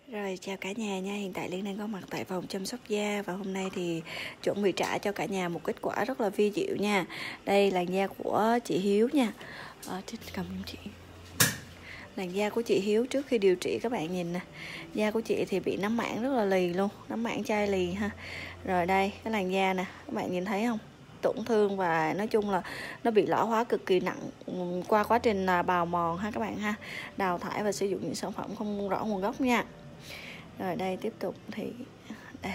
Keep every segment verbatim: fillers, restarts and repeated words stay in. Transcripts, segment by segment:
Rồi chào cả nhà nha, hiện tại Liên đang có mặt tại phòng chăm sóc da và hôm nay thì chuẩn bị trả cho cả nhà một kết quả rất là vi diệu nha. Đây làn da của chị Hiếu nha. Ở trên cầm chị. Làn da của chị Hiếu trước khi điều trị các bạn nhìn nè. Da của chị thì bị nấm mảng rất là lì luôn, nấm mảng chai lì ha. Rồi đây cái làn da nè, các bạn nhìn thấy không? Tổn thương và nói chung là nó bị lão hóa cực kỳ nặng qua quá trình là bào mòn ha các bạn ha, đào thải và sử dụng những sản phẩm không rõ nguồn gốc nha. Rồi đây tiếp tục thì đây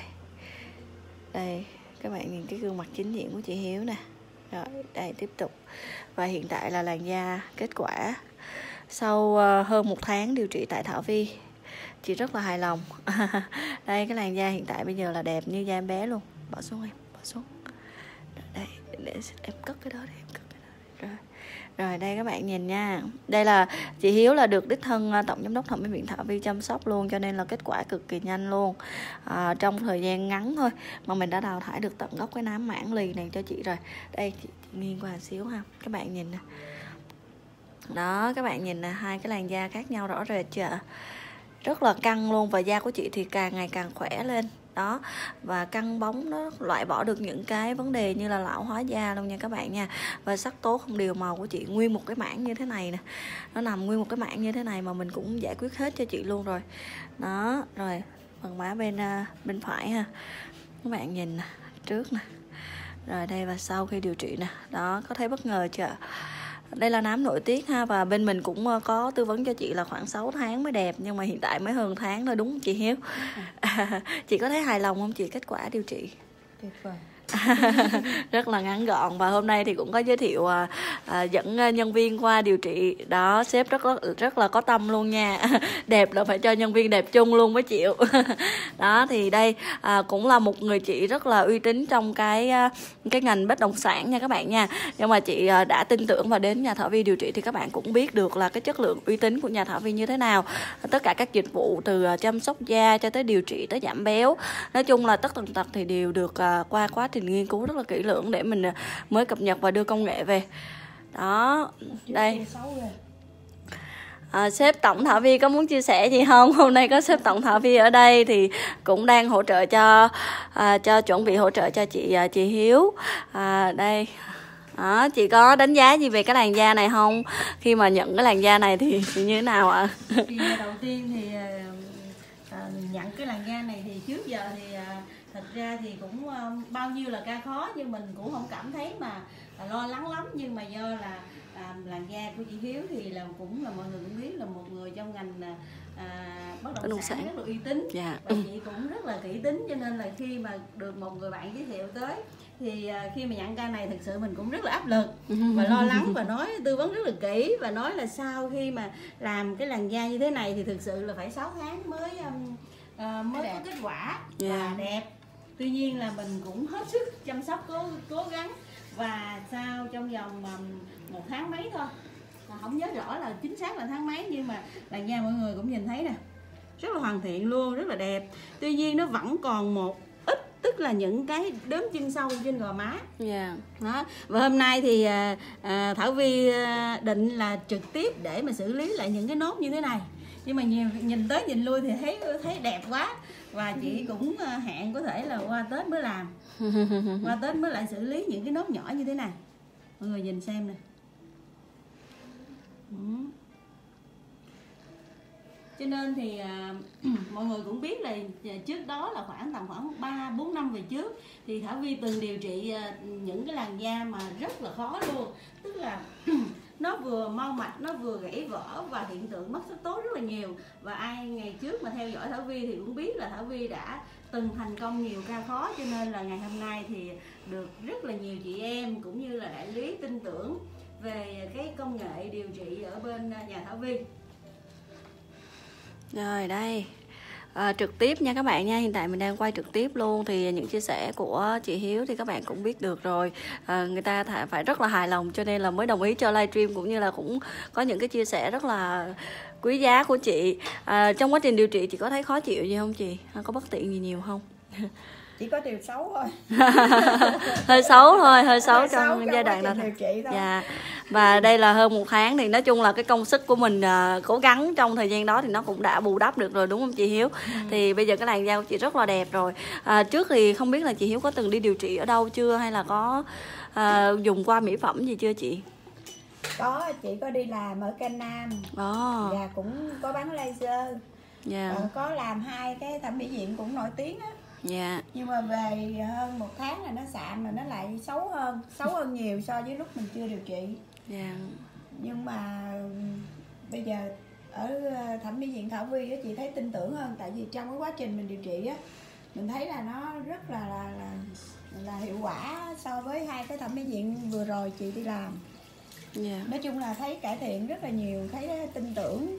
đây các bạn nhìn cái gương mặt chính diện của chị Hiếu nè. Rồi đây tiếp tục, và hiện tại là làn da kết quả sau uh, hơn một tháng điều trị tại Thảo Vi, chị rất là hài lòng. Đây cái làn da hiện tại bây giờ là đẹp như da em bé luôn. Bỏ xuống em, bỏ xuống. Đây để em cất cái đó đi, em cất cái đó đi. Rồi. Rồi đây các bạn nhìn nha. Đây là chị Hiếu là được đích thân tổng giám đốc thẩm mỹ viện Thảo Vi chăm sóc luôn, cho nên là kết quả cực kỳ nhanh luôn. À, trong thời gian ngắn thôi mà mình đã đào thải được tận gốc cái nám mảng lì này cho chị rồi. Đây chị, chị nghiêng qua một xíu ha. Các bạn nhìn nè. Đó các bạn nhìn nè, hai cái làn da khác nhau rõ rệt chưa? Rất là căng luôn, và da của chị thì càng ngày càng khỏe lên. Đó, và căng bóng nó loại bỏ được những cái vấn đề như là lão hóa da luôn nha các bạn nha. Và sắc tố không đều màu của chị nguyên một cái mảng như thế này nè, nó nằm nguyên một cái mảng như thế này mà mình cũng giải quyết hết cho chị luôn rồi. Đó, rồi phần má bên bên phải ha, các bạn nhìn nè, trước nè, rồi đây và sau khi điều trị nè. Đó, có thấy bất ngờ chưa? Đây là nám nội tiết ha, và bên mình cũng có tư vấn cho chị là khoảng sáu tháng mới đẹp, nhưng mà hiện tại mới hơn tháng thôi, đúng không chị Hiếu? À, chị có thấy hài lòng không chị kết quả điều trị? Tuyệt vời. Rất là ngắn gọn, và hôm nay thì cũng có giới thiệu à, à, dẫn nhân viên qua điều trị đó. Sếp rất là, rất là có tâm luôn nha. Đẹp là phải cho nhân viên đẹp chung luôn mới chịu. Đó thì đây à, cũng là một người chị rất là uy tín trong cái cái ngành bất động sản nha các bạn nha. Nhưng mà chị đã tin tưởng và đến nhà Thảo Vi điều trị thì các bạn cũng biết được là cái chất lượng uy tín của nhà Thảo Vi như thế nào. Tất cả các dịch vụ từ chăm sóc da cho tới điều trị tới giảm béo, nói chung là tất tần tật thì đều được à, qua quá trình nghiên cứu rất là kỹ lưỡng để mình mới cập nhật và đưa công nghệ về. Đó, đây à, sếp tổng Thảo Vi có muốn chia sẻ gì không? Hôm nay có sếp tổng Thảo Vi ở đây thì cũng đang hỗ trợ cho à, cho chuẩn bị hỗ trợ cho chị chị Hiếu. À, đây đó, chị có đánh giá gì về cái làn da này không? Khi mà nhận cái làn da này thì, thì như thế nào ạ? À? Thì đầu tiên thì à, nhận cái làn da này thì trước giờ thì à, thật ra thì cũng à, bao nhiêu là ca khó, nhưng mình cũng không cảm thấy mà à, lo lắng lắm. Nhưng mà do là à, làn da của chị Hiếu thì là cũng là mọi người cũng biết là một người trong ngành à, bất động, động sản, sản rất là uy tín. Dạ. Và chị cũng rất là kỹ tính, cho nên là khi mà được một người bạn giới thiệu tới thì khi mà nhận ca này thực sự mình cũng rất là áp lực và lo lắng, và nói tư vấn rất là kỹ, và nói là sau khi mà làm cái làn da như thế này thì thực sự là phải sáu tháng mới um, uh, mới có kết quả và yeah. đẹp. Tuy nhiên là mình cũng hết sức chăm sóc, cố cố gắng, và sau trong vòng um, một tháng mấy thôi, không nhớ rõ là chính xác là tháng mấy, nhưng mà làn da mọi người cũng nhìn thấy nè, rất là hoàn thiện luôn, rất là đẹp. Tuy nhiên nó vẫn còn một ít, tức là những cái đốm chân sâu trên gò má. Yeah. Đó. Và hôm nay thì à, à, Thảo Vi à, định là trực tiếp để mà xử lý lại những cái nốt như thế này. Nhưng mà nhìn, nhìn tới nhìn lui thì thấy thấy đẹp quá, và chị cũng à, hẹn có thể là qua Tết mới làm. Qua Tết mới lại xử lý những cái nốt nhỏ như thế này. Mọi người nhìn xem nè. Ừ. Cho nên thì à, mọi người cũng biết là trước đó là khoảng tầm khoảng ba bốn năm về trước thì Thảo Vi từng điều trị à, những cái làn da mà rất là khó luôn, tức là nó vừa mau mạch, nó vừa gãy vỡ và hiện tượng mất sắc tố rất là nhiều. Và ai ngày trước mà theo dõi Thảo Vi thì cũng biết là Thảo Vi đã từng thành công nhiều ca khó, cho nên là ngày hôm nay thì được rất là nhiều chị em cũng như là đại lý tin tưởng về cái công nghệ điều trị ở bên nhà Thảo Vi. Rồi đây à, trực tiếp nha các bạn nha, hiện tại mình đang quay trực tiếp luôn, thì những chia sẻ của chị Hiếu thì các bạn cũng biết được rồi. À, người ta phải rất là hài lòng cho nên là mới đồng ý cho livestream, cũng như là cũng có những cái chia sẻ rất là quý giá của chị. À, trong quá trình điều trị chị có thấy khó chịu gì không chị? Có bất tiện gì nhiều không? chỉ có điều xấu thôi. Hơi xấu thôi, hơi xấu Hơi trong, xấu trong giai đoạn quá đó. trình điều trị thôi. Dạ. Và đây là hơn một tháng thì nói chung là cái công sức của mình uh, cố gắng trong thời gian đó thì nó cũng đã bù đắp được rồi, đúng không chị Hiếu? Ừ. Thì bây giờ cái làn da của chị rất là đẹp rồi. À, trước thì không biết là chị Hiếu có từng đi điều trị ở đâu chưa, hay là có uh, dùng qua mỹ phẩm gì chưa chị? Có, chị có đi làm ở Canh Nam. Oh. Và cũng có bán laser. Yeah. Ờ, có làm hai cái thẩm mỹ viện cũng nổi tiếng á. Dạ. Nhưng mà về hơn một tháng là nó sạm, mà nó lại xấu hơn, xấu hơn nhiều so với lúc mình chưa điều trị. Dạ. Nhưng mà bây giờ ở thẩm mỹ viện Thảo Vi á, chị thấy tin tưởng hơn, tại vì trong cái quá trình mình điều trị á, mình thấy là nó rất là là là, là hiệu quả so với hai cái thẩm mỹ viện vừa rồi chị đi làm. Yeah. Nói chung là thấy cải thiện rất là nhiều, thấy tin tưởng.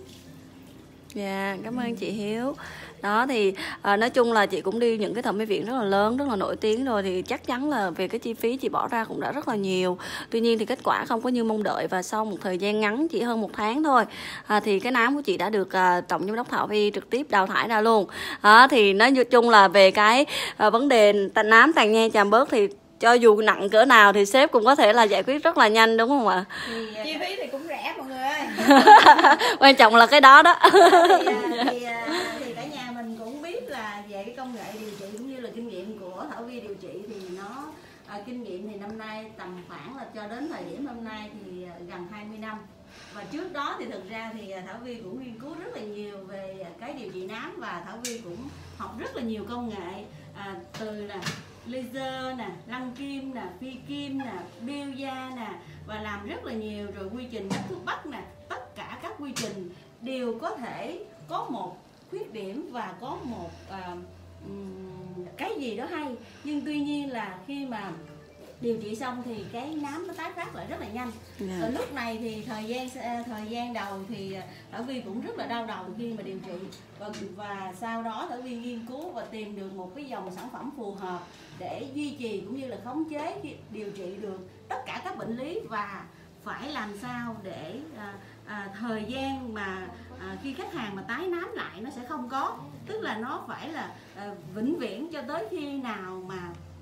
Dạ, cảm ơn chị Hiếu. Đó thì à, nói chung là chị cũng đi những cái thẩm mỹ viện rất là lớn, rất là nổi tiếng rồi, thì chắc chắn là về cái chi phí chị bỏ ra cũng đã rất là nhiều. Tuy nhiên thì kết quả không có như mong đợi, và sau một thời gian ngắn, chỉ hơn một tháng thôi, à, thì cái nám của chị đã được à, tổng giám đốc Thảo Vi trực tiếp đào thải ra luôn. À, thì nói chung là về cái à, vấn đề nám tàn nhang chàm bớt thì cho dù nặng cỡ nào thì sếp cũng có thể là giải quyết rất là nhanh, đúng không ạ? Thì, chi phí thì cũng rẻ mọi người ơi. Quan trọng là cái đó đó. thì, thì, thì cả nhà mình cũng biết là về cái công nghệ điều trị cũng như là kinh nghiệm của Thảo Vi điều trị thì nó à, kinh nghiệm thì năm nay tầm khoảng là cho đến thời điểm hôm nay thì gần hai mươi năm. Và trước đó thì thực ra thì Thảo Vi cũng nghiên cứu rất là nhiều về cái điều trị nám, và Thảo Vi cũng học rất là nhiều công nghệ, à, từ là laser nè, lăn kim nè, phi kim nè, biêu da nè, và làm rất là nhiều, rồi quy trình các thuốc bắc nè, tất cả các quy trình đều có thể có một khuyết điểm và có một uh, um, cái gì đó hay. Nhưng tuy nhiên là khi mà điều trị xong thì cái nám nó tái phát lại rất là nhanh. Yeah. Ở lúc này thì thời gian thời gian đầu thì Thảo Vi cũng rất là đau đầu khi mà điều trị, và, và sau đó Thảo Vi nghiên cứu và tìm được một cái dòng sản phẩm phù hợp để duy trì cũng như là khống chế điều trị được tất cả các bệnh lý, và phải làm sao để à, à, thời gian mà à, khi khách hàng mà tái nám lại nó sẽ không có, tức là nó phải là à, vĩnh viễn cho tới khi nào mà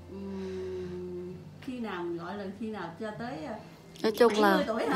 um, khi nào mình gọi là khi nào cho tới nói chung là tuổi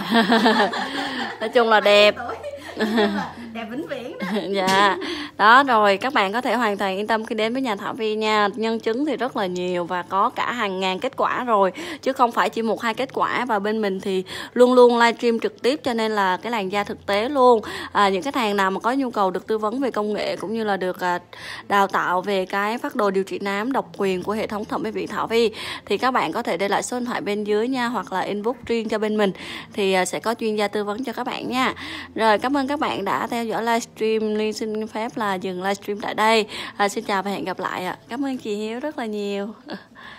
nói chung là đẹp. Đẹp vĩnh viễn đó. Dạ. Đó, rồi các bạn có thể hoàn toàn yên tâm khi đến với nhà Thảo Vi nha. Nhân chứng thì rất là nhiều và có cả hàng ngàn kết quả rồi, chứ không phải chỉ một hai kết quả. Và bên mình thì luôn luôn livestream trực tiếp, cho nên là cái làn da thực tế luôn. À, những khách hàng nào mà có nhu cầu được tư vấn về công nghệ cũng như là được à, đào tạo về cái phác đồ điều trị nám độc quyền của hệ thống thẩm mỹ viện Thảo Vi thì các bạn có thể để lại số điện thoại bên dưới nha, hoặc là inbox riêng cho bên mình thì à, sẽ có chuyên gia tư vấn cho các bạn nha. Rồi, cảm ơn các bạn đã theo dõi livestream. Liên xin phép là dừng livestream tại đây. À, xin chào và hẹn gặp lại ạ. Cảm ơn chị Hiếu rất là nhiều.